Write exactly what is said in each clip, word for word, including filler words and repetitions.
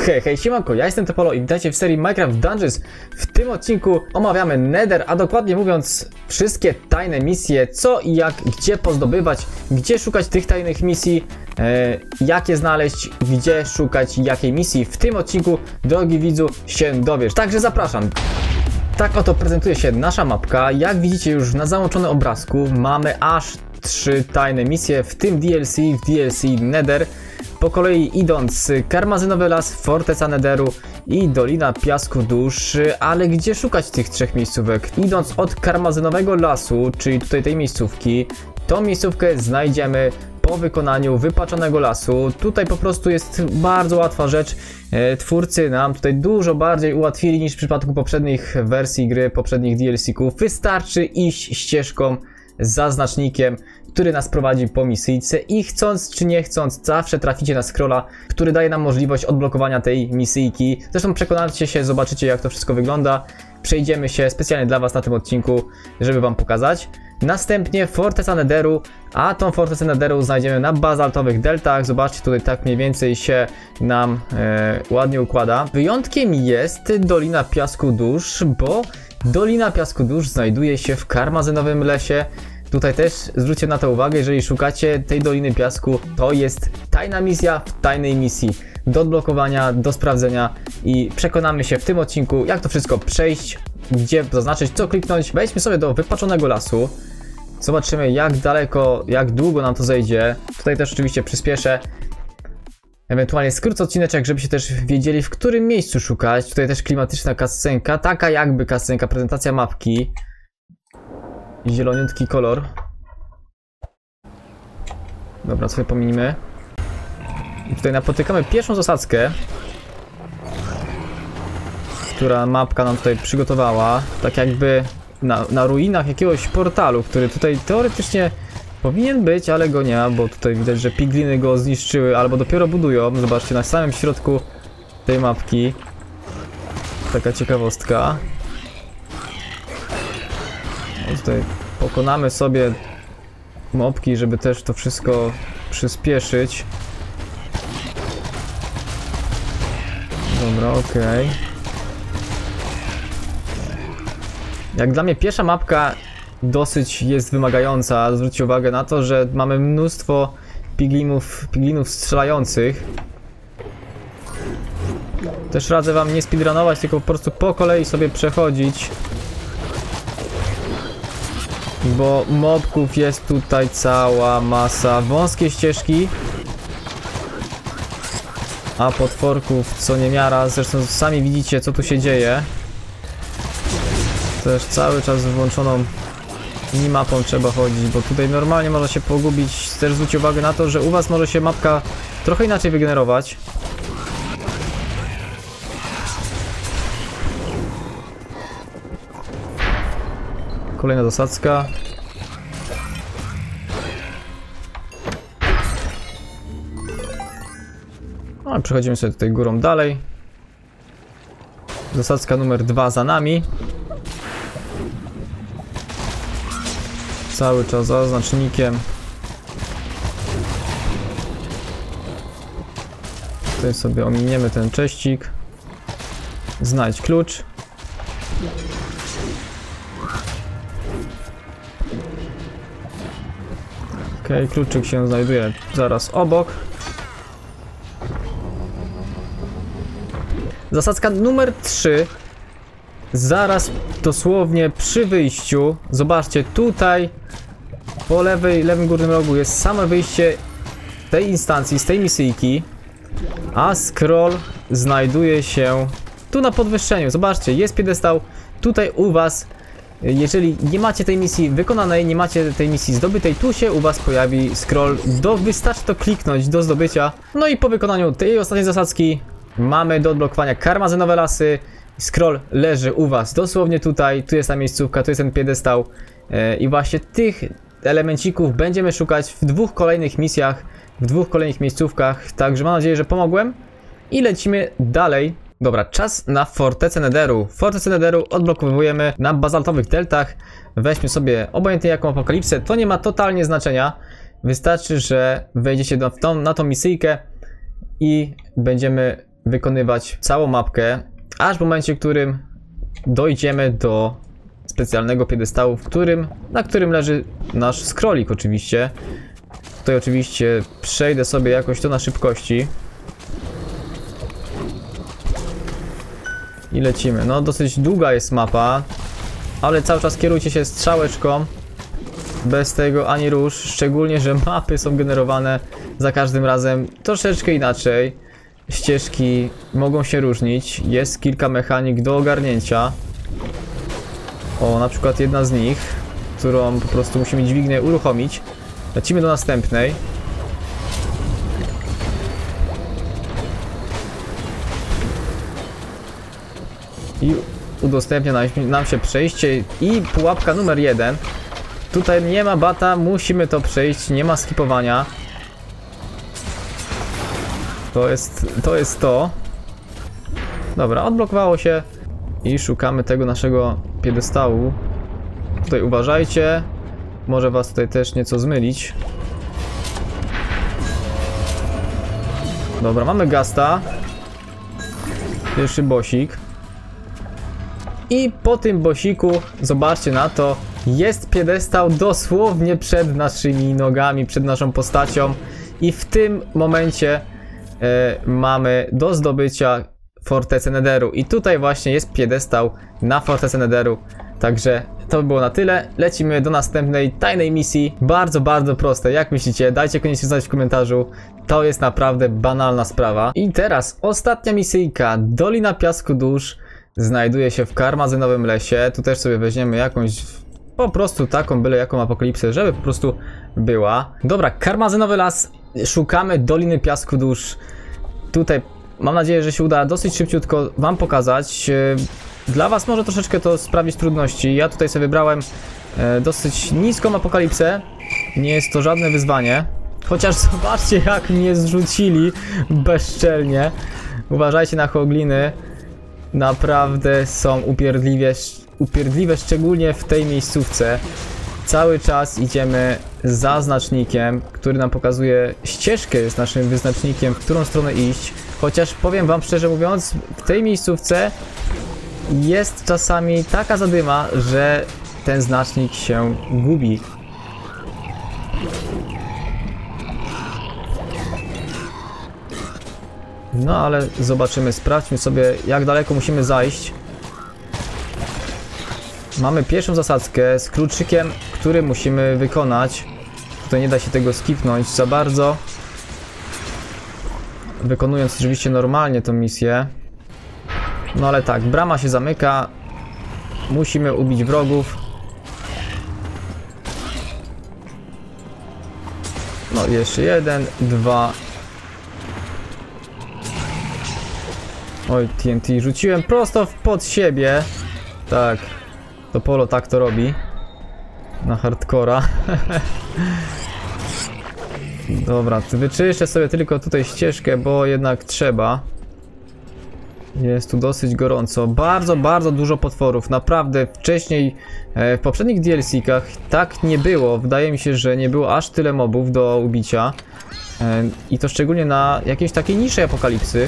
Hej, hej, siemanko, ja jestem Topolo i witajcie w serii Minecraft Dungeons. W tym odcinku omawiamy Nether, a dokładnie mówiąc wszystkie tajne misje, co i jak, gdzie pozdobywać, gdzie szukać tych tajnych misji, e, jak je znaleźć, gdzie szukać jakiej misji. W tym odcinku, drogi widzu, się dowiesz, także zapraszam. Tak oto prezentuje się nasza mapka. Jak widzicie już na załączonym obrazku mamy aż trzy tajne misje, w tym D L C, w D L C Nether. Po kolei idąc, Karmazynowy Las, Forteca Netheru i Dolina Piasku Dusz. Ale gdzie szukać tych trzech miejscówek? Idąc od Karmazynowego Lasu, czyli tutaj tej miejscówki, tą miejscówkę znajdziemy po wykonaniu wypaczonego lasu. Tutaj po prostu jest bardzo łatwa rzecz. Twórcy nam tutaj dużo bardziej ułatwili niż w przypadku poprzednich wersji gry, poprzednich D L C-ków. Wystarczy iść ścieżką za znacznikiem, który nas prowadzi po misyjce i chcąc czy nie chcąc zawsze traficie na scrolla, który daje nam możliwość odblokowania tej misyjki. Zresztą przekonacie się, zobaczycie jak to wszystko wygląda. Przejdziemy się specjalnie dla was na tym odcinku, żeby wam pokazać. Następnie Forteca Netheru, a tą Fortecę Netheru znajdziemy na bazaltowych deltach. Zobaczcie, tutaj tak mniej więcej się nam e, ładnie układa. Wyjątkiem jest Dolina Piasku Dusz, bo Dolina Piasku Dusz znajduje się w Karmazynowym Lesie. Tutaj też zwróćcie na to uwagę, jeżeli szukacie tej Doliny Piasku, to jest tajna misja w tajnej misji do odblokowania, do sprawdzenia i przekonamy się w tym odcinku, jak to wszystko przejść, gdzie zaznaczyć, co kliknąć. Wejdźmy sobie do wypaczonego lasu, zobaczymy jak daleko, jak długo nam to zejdzie. Tutaj też oczywiście przyspieszę, ewentualnie skrócę odcineczek, żebyście też wiedzieli, w którym miejscu szukać. Tutaj też klimatyczna kascenka, taka jakby kascenka, prezentacja mapki. Zieloniutki kolor. Dobra, sobie pominimy. I tutaj napotykamy pierwszą zasadzkę, która mapka nam tutaj przygotowała. Tak jakby na, na ruinach jakiegoś portalu, który tutaj teoretycznie powinien być, ale go nie ma, bo tutaj widać, że pigliny go zniszczyły albo dopiero budują. Zobaczcie, na samym środku tej mapki. Taka ciekawostka. No tutaj pokonamy sobie mopki, żeby też to wszystko przyspieszyć. Dobra, okej. Okay. Jak dla mnie pierwsza mapka dosyć jest wymagająca. Zwróćcie uwagę na to, że mamy mnóstwo piglinów, piglinów strzelających. Też radzę wam nie speedrunować, tylko po prostu po kolei sobie przechodzić. Bo mobków jest tutaj cała masa. Wąskie ścieżki, a potworków co niemiara. Zresztą sami widzicie, co tu się dzieje. Też cały czas z włączoną minimapą trzeba chodzić, bo tutaj normalnie można się pogubić. Też zwróćcie uwagę na to, że u was może się mapka trochę inaczej wygenerować. Kolejna zasadzka. No, przechodzimy sobie tutaj górą dalej. Zasadzka numer dwa za nami. Cały czas za znacznikiem. Tutaj sobie ominiemy ten cześcik. Znajdź klucz. Okej, okay, kluczyk się znajduje zaraz obok. Zasadzka numer trzy. Zaraz dosłownie przy wyjściu. Zobaczcie, tutaj po lewej, lewym górnym rogu jest samo wyjście tej instancji, z tej misyjki. A scroll znajduje się tu na podwyższeniu. Zobaczcie, jest piedestał tutaj u was. Jeżeli nie macie tej misji wykonanej, nie macie tej misji zdobytej, tu się u was pojawi scroll. Do, wystarczy to kliknąć do zdobycia. No i po wykonaniu tej ostatniej zasadzki mamy do odblokowania Karmazynowe Lasy. Scroll leży u was dosłownie tutaj. Tu jest ta miejscówka, tu jest ten piedestał. Yy, I właśnie tych elemencików będziemy szukać w dwóch kolejnych misjach, w dwóch kolejnych miejscówkach. Także mam nadzieję, że pomogłem. I lecimy dalej. Dobra, czas na Fortecę Netheru. Fortecę Netheru odblokowujemy na bazaltowych deltach. Weźmy sobie obojętnie jaką apokalipsę, to nie ma totalnie znaczenia. Wystarczy, że wejdziecie na tą, na tą misyjkę i będziemy wykonywać całą mapkę, aż w momencie, w którym dojdziemy do specjalnego piedestału, w którym, na którym leży nasz scrollik oczywiście. Tutaj oczywiście przejdę sobie jakoś to na szybkości. I lecimy. No dosyć długa jest mapa, ale cały czas kierujcie się strzałeczką. Bez tego ani rusz, szczególnie, że mapy są generowane za każdym razem troszeczkę inaczej. Ścieżki mogą się różnić, jest kilka mechanik do ogarnięcia. O, na przykład jedna z nich, którą po prostu musimy dźwignię uruchomić. Lecimy do następnej. I udostępnia nam się przejście i pułapka numer jeden. Tutaj nie ma bata, musimy to przejść, nie ma skipowania. To jest to. Jest to. Dobra, odblokowało się i szukamy tego naszego piedestału. Tutaj uważajcie, może was tutaj też nieco zmylić. Dobra, mamy Gasta. Pierwszy bossik. I po tym bossiku, zobaczcie na to, jest piedestał dosłownie przed naszymi nogami, przed naszą postacią. I w tym momencie e, mamy do zdobycia Fortecę Netheru. I tutaj właśnie jest piedestał na Fortecę Netheru. Także to by było na tyle. Lecimy do następnej tajnej misji. Bardzo, bardzo proste. Jak myślicie? Dajcie koniecznie znać w komentarzu. To jest naprawdę banalna sprawa. I teraz ostatnia misyjka. Dolina Piasku Dusz znajduje się w karmazynowym lesie. Tu też sobie weźmiemy jakąś po prostu taką byle jaką apokalipsę, żeby po prostu była. Dobra, karmazynowy las. Szukamy Doliny Piasku Dusz. Tutaj mam nadzieję, że się uda dosyć szybciutko wam pokazać. Dla was może troszeczkę to sprawić trudności. Ja tutaj sobie wybrałem dosyć niską apokalipsę. Nie jest to żadne wyzwanie. Chociaż zobaczcie, jak mnie zrzucili bezczelnie. Uważajcie na hogliny. Naprawdę są upierdliwie, upierdliwe, szczególnie w tej miejscówce. Cały czas idziemy za znacznikiem, który nam pokazuje ścieżkę, jest naszym wyznacznikiem, w którą stronę iść. Chociaż powiem wam szczerze mówiąc, w tej miejscówce jest czasami taka zadyma, że ten znacznik się gubi. No ale zobaczymy, sprawdźmy sobie, jak daleko musimy zajść. Mamy pierwszą zasadzkę z kluczykiem, który musimy wykonać. Tutaj nie da się tego skipnąć za bardzo. Wykonując oczywiście normalnie tą misję. No ale tak, brama się zamyka. Musimy ubić wrogów. No jeszcze jeden, dwa. Oj, T N T rzuciłem prosto pod siebie. Tak, to Polo tak to robi. Na hardcora. Dobra, wyczyszczę sobie tylko tutaj ścieżkę, bo jednak trzeba. Jest tu dosyć gorąco. Bardzo, bardzo dużo potworów. Naprawdę wcześniej, w poprzednich D L C-kach tak nie było. Wydaje mi się, że nie było aż tyle mobów do ubicia. I to szczególnie na jakiejś takiej niższej apokalipsy.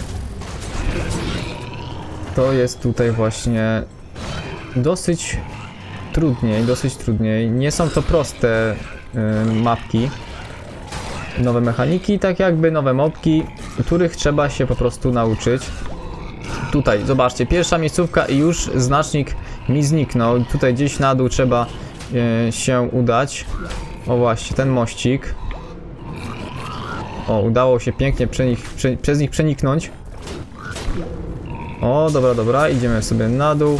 To jest tutaj właśnie dosyć trudniej, dosyć trudniej. Nie są to proste y, mapki. Nowe mechaniki, tak jakby nowe mobki, których trzeba się po prostu nauczyć. Tutaj, zobaczcie, pierwsza miejscówka i już znacznik mi zniknął. Tutaj gdzieś na dół trzeba y, się udać. O właśnie, ten mościk. O, udało się pięknie prze nich, prze, przez nich przeniknąć. O, dobra, dobra, idziemy sobie na dół.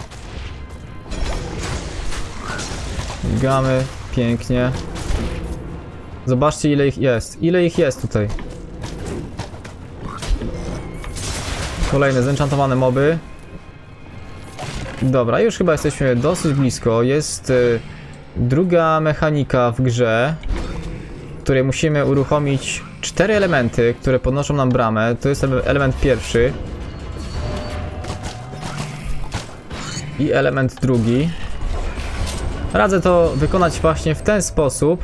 Biegamy, pięknie. Zobaczcie, ile ich jest. Ile ich jest tutaj. Kolejne zenchantowane moby. Dobra, już chyba jesteśmy dosyć blisko. Jest y, druga mechanika w grze, w której musimy uruchomić cztery elementy, które podnoszą nam bramę. To jest element pierwszy. I element drugi. Radzę to wykonać właśnie w ten sposób.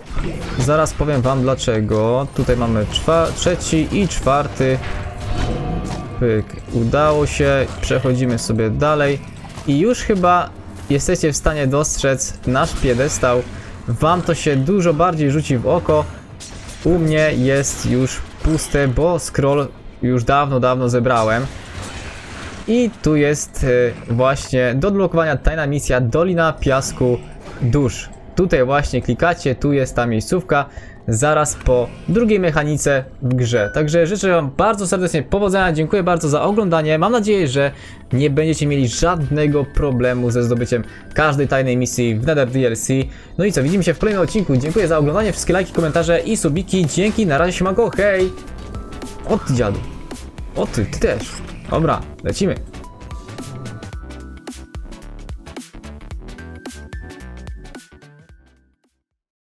Zaraz powiem wam dlaczego. Tutaj mamy trzeci i czwarty Pyk, udało się, przechodzimy sobie dalej i już chyba jesteście w stanie dostrzec nasz piedestał. Wam to się dużo bardziej rzuci w oko. U mnie jest już puste, bo scroll już dawno, dawno zebrałem. I tu jest właśnie do odblokowania tajna misja Dolina Piasku Dusz. Tutaj właśnie klikacie, tu jest ta miejscówka, zaraz po drugiej mechanice w grze. Także życzę wam bardzo serdecznie powodzenia, dziękuję bardzo za oglądanie. Mam nadzieję, że nie będziecie mieli żadnego problemu ze zdobyciem każdej tajnej misji w Nether D L C. No i co, widzimy się w kolejnym odcinku. Dziękuję za oglądanie, wszystkie lajki, komentarze i subiki. Dzięki, na razie, siemanko, hej! O ty dziadu. O ty, ty też. Dobra, lecimy.